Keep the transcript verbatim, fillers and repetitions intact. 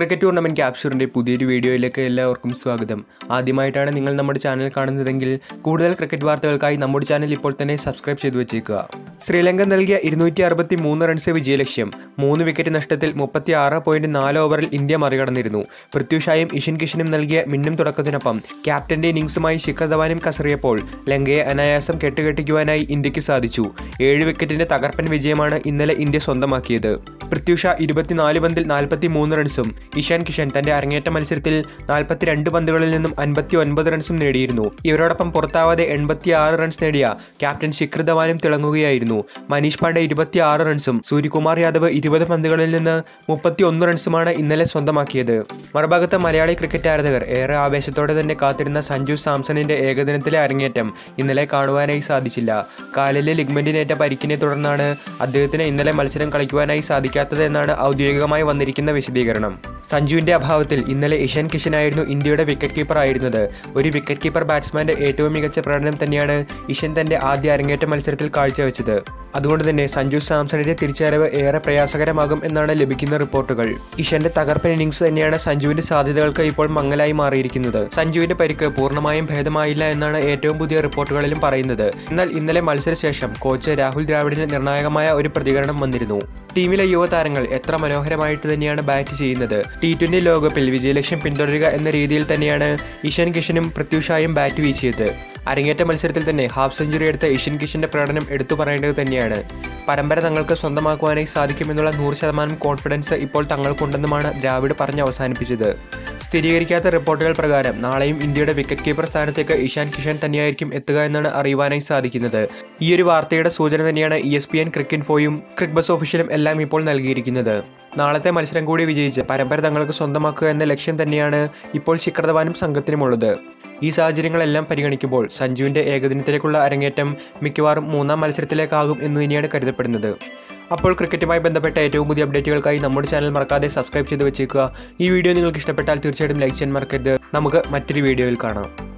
Cricket tournament ക്യാപ്ചറിന്റെ പുതിയൊരു വീഡിയോയിലേക്ക് എല്ലാവർക്കും സ്വാഗതം. ആദ്യമായിട്ടാണ് നിങ്ങൾ നമ്മുടെ ചാനൽ കാണുന്നതെങ്കിൽ കൂടുതൽ ക്രിക്കറ്റ് വാർത്തകൾക്കായി നമ്മുടെ ചാനൽ ഇപ്പോൾ തന്നെ സബ്സ്ക്രൈബ് ചെയ്തു വെച്ചേക്കുക. ശ്രീലങ്ക നൽകിയ ഇരുന്നൂറ്റി അറുപത്തി മൂന്ന് റൺസ് വിജയലക്ഷ്യം. മൂന്ന് വിക്കറ്റ് നഷ്ടത്തിൽ മുപ്പത്തി ആറ് പോയിന്റ് നാല് ഓവറിൽ ഇന്ത്യ മറികടന്നിരുന്നു. പൃഥ്വി ഷായും ഇഷൻ കിഷനും നൽകിയ മിന്നും തുടക്കത്തിനൊപ്പം ക്യാപ്റ്റന്റെ ഇന്നിംഗ്സുമായി ശിഖർ ധവാനും കസറിയപ്പോൾ ലങ്കയെ അനായാസം കെട്ടുകെട്ടിക്കുവാനായി ഇന്ത്യക്ക് സാധിച്ചു. ഏഴ് വിക്കറ്റിന്റെ തകർപ്പൻ വിജയമാണ് ഇന്നലെ ഇന്ത്യ സ്വന്തമാക്കിയത്. പൃഥ്വി ഷാ ഇരുപത്തിനാല് പന്തിൽ നാൽപ്പത്തി മൂന്ന് റൺസും ഇഷാൻ കിഷൻ തന്റെ അരങ്ങേറ്റ മത്സരത്തിൽ നാൽപ്പത്തിരണ്ട് പന്തുകളിൽ നിന്നും അൻപത്തി ഒൻപത് റൺസും നേടിയിരുന്നു. ഇവരോടൊപ്പം പുറത്താവാതെ എൺപത്തി ആറ് റൺസ് നേടിയ ക്യാപ്റ്റൻ ശിഖർ ധവാനും തിളങ്ങുകയായിരുന്നു. മനീഷ് പാണ്ഡെ ഇരുപത്തി ആറ് റൺസും സൂര്യകുമാർ യാദവ് ഇരുപത് പന്തുകളിൽ നിന്ന് മുപ്പത്തി ഒന്ന് റൺസുമാണ് ഇന്നലെ സ്വന്തമാക്കിയത്. മറുഭാഗത്ത് മലയാളി ക്രിക്കറ്റ് ആരാധകർ ഏറെ ആവേശത്തോടെ തന്നെ കാത്തിരുന്ന സഞ്ജു സാംസണിന്റെ ഏകദിനത്തിലെ അരങ്ങേറ്റം ഇന്നലെ കാണുവാനായി സാധിച്ചില്ല. കാലിലെ ലിഗ്മെന്റിനേറ്റ പരിക്കിനെ തുടർന്നാണ് അദ്ദേഹത്തിന് ഇന്നലെ മത്സരം കളിക്കുവാനായി സാധിക്കാത്തത് എന്നാണ് ഔദ്യോഗികമായി വന്നിരിക്കുന്ന വിശദീകരണം. സഞ്ജുവിന്റെ അഭാവത്തിൽ ഇന്നലെ ഇഷാൻ കിഷനായിരുന്നു ഇന്ത്യയുടെ വിക്കറ്റ് കീപ്പർ ആയിരുന്നത്. ഒരു വിക്കറ്റ് കീപ്പർ ബാറ്റ്സ്മാന്റെ ഏറ്റവും മികച്ച പ്രകടനം തന്നെയാണ് ഇഷൻ തന്റെ ആദ്യ അരങ്ങേറ്റ മത്സരത്തിൽ കാഴ്ചവെച്ചത്. അതുകൊണ്ട് തന്നെ സഞ്ജു സാംസണിന്റെ തിരിച്ചറിവ് ഏറെ പ്രയാസകരമാകും എന്നാണ് ലഭിക്കുന്ന റിപ്പോർട്ടുകൾ. ഇഷന്റെ തകർപ്പൻ ഇന്നിംഗ്സ് തന്നെയാണ് സഞ്ജുവിന്റെ സാധ്യതകൾക്ക് ഇപ്പോൾ മങ്ങലായി മാറിയിരിക്കുന്നത്. സഞ്ജുവിന്റെ പരിക്ക് പൂർണ്ണമായും ഭേദമായില്ല എന്നാണ് ഏറ്റവും പുതിയ റിപ്പോർട്ടുകളിലും പറയുന്നത്. എന്നാൽ ഇന്നലെ മത്സരശേഷം കോച്ച് രാഹുൽ ദ്രാവിഡിന് നിർണായകമായ ഒരു പ്രതികരണം വന്നിരുന്നു. ടീമിലെ യുവതാരങ്ങൾ എത്ര മനോഹരമായിട്ട് തന്നെയാണ് ബാറ്റ് ചെയ്യുന്നത്. ടി ട്വന്റി ലോകകപ്പിൽ വിജയലക്ഷ്യം പിന്തുടരുക എന്ന രീതിയിൽ തന്നെയാണ് ഇഷൻ കിഷനും പൃഥ്വി ഷായും ബാറ്റ് വീശിയത്. അരങ്ങേറ്റ മത്സരത്തിൽ തന്നെ ഹാഫ് സെഞ്ചുറി എടുത്ത ഇഷൻ കിഷന്റെ പ്രകടനം എടുത്തു പറയേണ്ടത് തന്നെയാണ്. പരമ്പര തങ്ങൾക്ക് സ്വന്തമാക്കുവാനായി സാധിക്കുമെന്നുള്ള നൂറ് ശതമാനം കോൺഫിഡൻസ് ഇപ്പോൾ തങ്ങൾക്കുണ്ടെന്നുമാണ് ദ്രാവിഡ് പറഞ്ഞ് അവസാനിപ്പിച്ചത്. സ്ഥിരീകരിക്കാത്ത റിപ്പോർട്ടുകൾ പ്രകാരം നാളെയും ഇന്ത്യയുടെ വിക്കറ്റ് കീപ്പർ സ്ഥാനത്തേക്ക് ഇഷാൻ കിഷൻ തന്നെയായിരിക്കും എത്തുക എന്നാണ് അറിയുവാനായി സാധിക്കുന്നത്. ഈ ഒരു വാർത്തയുടെ സൂചന തന്നെയാണ് ഇ എസ് പി എൻ ക്രിക്കിൻഫോയും ക്രിക്ക് ബസ് ഒഫീഷ്യലും എല്ലാം ഇപ്പോൾ നൽകിയിരിക്കുന്നത്. നാളത്തെ മത്സരം കൂടി വിജയിച്ച് പരമ്പര തങ്ങൾക്ക് സ്വന്തമാക്കുക എന്ന ലക്ഷ്യം തന്നെയാണ് ഇപ്പോൾ ശിഖർ ധവാനും സംഘത്തിനുമുള്ളത്. ഈ സാഹചര്യങ്ങളെല്ലാം പരിഗണിക്കുമ്പോൾ സഞ്ജുവിന്റെ ഏകദിനത്തിലേക്കുള്ള അരങ്ങേറ്റം മിക്കവാറും മൂന്നാം മത്സരത്തിലേക്കാകും എന്ന് തന്നെയാണ് കരുതപ്പെടുന്നത്. അപ്പോൾ ക്രിക്കറ്റുമായി ബന്ധപ്പെട്ട ഏറ്റവും പുതിയ അപ്ഡേറ്റുകൾക്കായി നമ്മുടെ ചാനൽ മറക്കാതെ സബ്സ്ക്രൈബ് ചെയ്ത് വെച്ചേക്കുക. ഈ വീഡിയോ നിങ്ങൾക്ക് ഇഷ്ടപ്പെട്ടാൽ തീർച്ചയായിട്ടും ലൈക്ക് ചെയ്യാൻ മറക്കരുത്. നമുക്ക് മറ്റൊരു വീഡിയോയിൽ കാണാം.